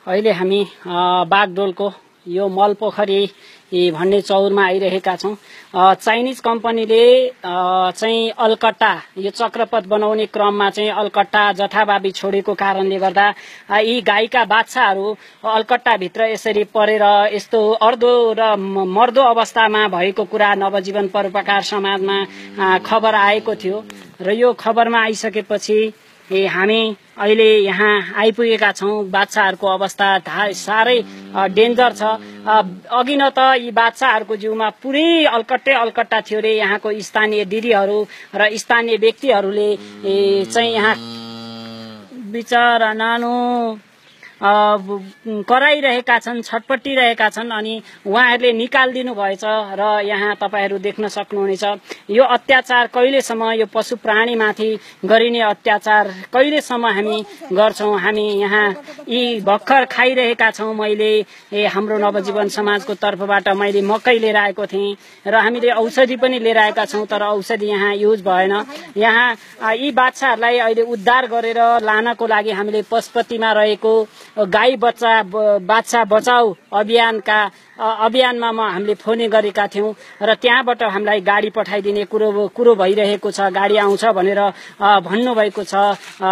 अहिले हामी बागडोलको यो मलपोखरी भन्ने चौरमा आइरहेका छौं। चाइनिज कम्पनीले चाहिँ अलकट्टा यो चक्रपथ बनाउने क्रममा चाहिँ अलकट्टा जथाभावी छोडेको कारणले गर्दा यी गाईका बाछाहरू अलकट्टा भित्र यसरी परेर यस्तो अर्धो र मर्दो अवस्थामा भएको कुरा नवजीवन परोपकार समाजमा खबर आएको थियो र यो खबरमा आइसकेपछि हामी अहिले यहाँ आइपुगेका छौं। बाछाहरूको अवस्था साह्रै डेन्जर छ। अघि न त यी बाछाहरूको जिउमा पुरै अलकट्टा थियो रे। यहाँको स्थानीय दिदीहरू र स्थानीय व्यक्तिहरूले चाहिँ यहाँ बिचरा नानो कराइरहेका छन्, छटपटिरहेका छन् अनि उहाँहरूले निकालिदिनु भएछ र यहाँ तपाईहरू देख्न सक्नुहुनेछ यो अत्याचार कहिलेसम्म, यो पशु प्राणीमाथि गरिने अत्याचार कहिलेसम्म हामी गर्छौं। हामी यहाँ यी भर्खर खाइरहेका छौं। मैले हाम्रो नवजीवन समाजको तर्फबाट मैले मकै लिएर आएको थिएँ र हामीले औषधि पनि लिएर आएका छौं, तर औषधि यहाँ युज भएन। यहाँ यी बाछाहरूलाई अहिले उद्धार गरेर लानको लागि हामीले पशुपतिमा रहेको गाई बाछा बचाऊ अभियानमा हामीले फोन गरेका थियौं र त्यहाँबाट हामीलाई गाडी पठाइदिने कुरो भइरहेको छ। गाडी आउँछ भनेर भन्नुभएको छ।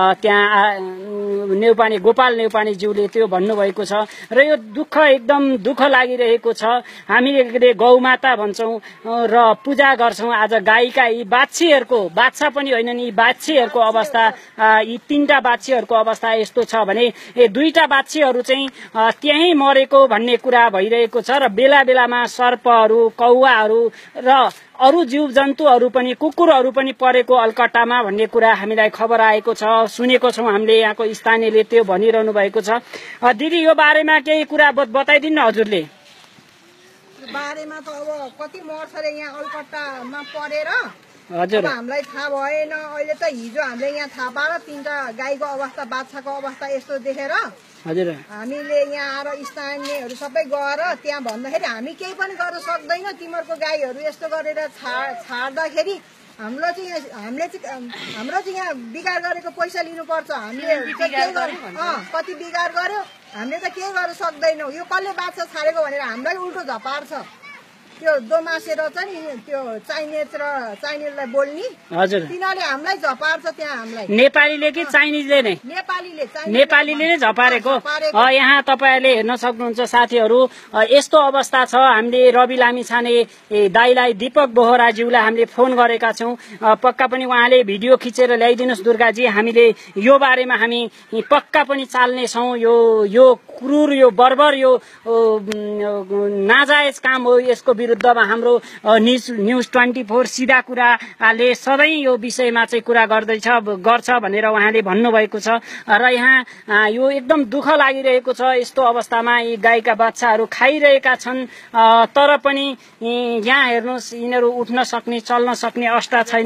त्यहाँ नेउपाने गोपाल नेउपाने ज्यूले त्यो भन्नुभएको छ र यो एकदम दुःख लागिरहेको छ। हामीले गौमाता भन्छौं र पूजा गर्छौं। आज गाईका यी बाछा पनि होइन, यी बाछीहरूको अवस्था, यी तीनटा बाछीहरूको अवस्था यस्तो छ भने दुईटा बाछीहरू चाहिँ त्यही मरेको भन्ने कुरा भइरहेको छ र बेला बेलामा सर्पहरू, कौवाहरू र अरू जीव जन्तुहरू पनि, कुकुरहरू पनि परेको अलकट्टामा भन्ने कुरा हामीलाई खबर आएको छ, सुनेको छौं। हामीले यहाँको स्थानीयले त्यो भनिरहनु भएको छ। दिदी यो बारेमा केही कुरा बताइदिनु न हजुरले। बारेमा त अब कति मर्छ रे यहाँ अलकट्टामा परेर हजुर, हामीलाई थाहा भएन। अहिले त हिजो हामीले यहाँ थाहा पाएर तीनटा गाईको अवस्था, बाछाको अवस्था यस्तो देखेर हजुर हामीले यहाँ आएर स्थानीयहरू सबै गएर त्यहाँ भन्दाखेरि हामी केही पनि गर्न सक्दैन, तिमीहरूको गाईहरू यस्तो गरेर छाड्दाखेरि हाम्रो चाहिँ यहाँ बिगार गरेको पैसा लिनुपर्छ। हामीले कति बिगार गर्यो, हामीले त केही गर्न सक्दैनौँ। यो कसले बाछा छाडेको भनेर हामीलाई उल्टो झपार्छ। त्यो दोमासेर चाहिँ त्यो चाइनिजलाई बोल्ने हजुर, तिनीहरूले हामीलाई झपार्छ। त्यहाँ हामीलाई नेपालीले कि चाइनिजले नै? नेपालीले नै झपारेको। यहाँ तपाईहरुले हेर्न सक्नुहुन्छ साथीहरू, यस्तो अवस्था छ। हामीले रवि लामिछाने दाइलाई, दीपक बोहराज्यूलाई हामीले फोन गरेका छौं। पक्का पनि उहाँले भिडियो खिचेर ल्याइदिनुस् दुर्गाजी। हामीले यो बारेमा हामी पक्का पनि चाल्ने छौं। यो क्रूर, यो बर्बर, यो नाजायज काम हो। यसको विरुद्धमा हाम्रो न्यूज 24 सिधा कुराले सधैँ यो विषयमा चाहिँ कुरा गर्छ भनेर उहाँले भन्नुभएको छ र यहाँ यो एकदम दुःख लागिरहेको छ। यस्तो अवस्थामा यी गाईका बच्चाहरू खाइरहेका छन्, तर पनि यहाँ हेर्नुहोस्, यिनीहरू उठ्न सक्ने, चल्न सक्ने अवस्था छैन।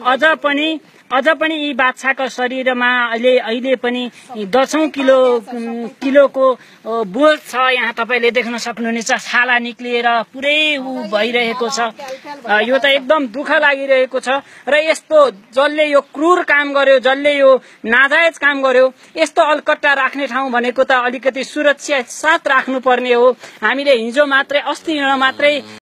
अझ पनि यी बाछाको शरीरमा अहिले पनि 10 किलोको बोझ छ। यहाँ तपाईले देख्न सक्नुहुनेछ, छाला निक्लिएर पुरै भइरहेको छ। यो त एकदम दुःख लागिरहेको छ। र यस्तो जसले यो क्रूर काम गर्यो, जसले यो नाजायज काम गर्यो, यस्तो अलकट्टा राख्ने ठाउँ भनेको त अलिकति सुरक्षा साथ राख्नुपर्ने हो। हामीले हिजो मात्रै, अस्ति मात्रै